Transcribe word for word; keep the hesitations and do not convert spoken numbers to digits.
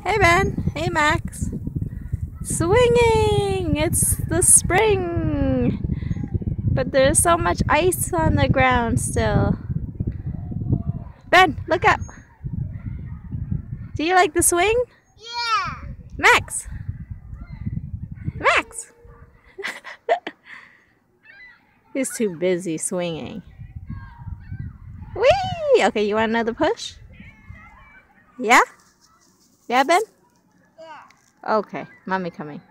Hey Ben. Hey Max. Swinging! It's the spring! But there's so much ice on the ground still. Ben, look up! Do you like the swing? Yeah! Max! Max! He's too busy swinging. Whee! Okay, you want another push? Yeah? Yeah, Ben? Yeah. Okay, mommy coming.